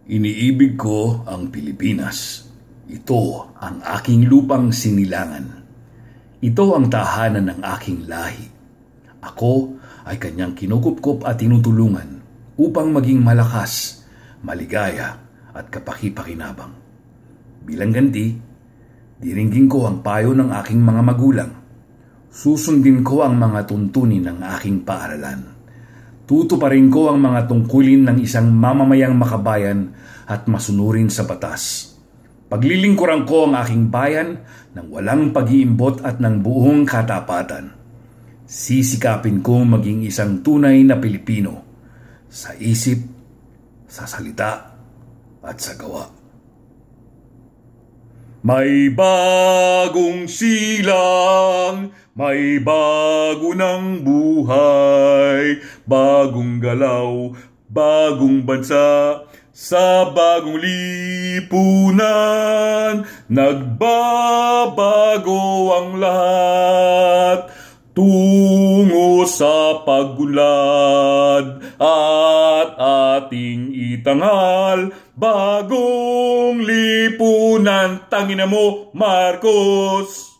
Iniibig ko ang Pilipinas. Ito ang aking lupang sinilangan. Ito ang tahanan ng aking lahi. Ako ay kanyang kinukupkop at tinutulungan upang maging malakas, maligaya at kapaki-pakinabang. Bilang ganti, diringgin ko ang payo ng aking mga magulang. Susundin ko ang mga tuntunin ng aking paaralan. Tutuparin ko ang mga tungkulin ng isang mamamayang makabayan at masunurin sa batas. Paglilingkuran ko ang aking bayan ng walang pag-iimbot at ng buong katapatan. Sisikapin ko maging isang tunay na Pilipino sa isip, sa salita at sa gawa. May bagong silang, may bago ng buhay, bagong galaw, bagong bansa, sa bagong lipunan. Nagbabago ang lahat, tungo sa pag-unlad at ating itanghal bagong lipunan. Tangina mo, Marcos!